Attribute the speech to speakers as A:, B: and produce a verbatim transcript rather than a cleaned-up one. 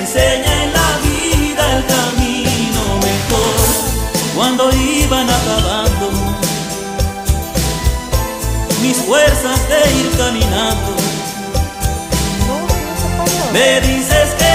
A: enseña en la vida el camino mejor. Cuando iban acabando mis fuerzas de ir caminando, me dices que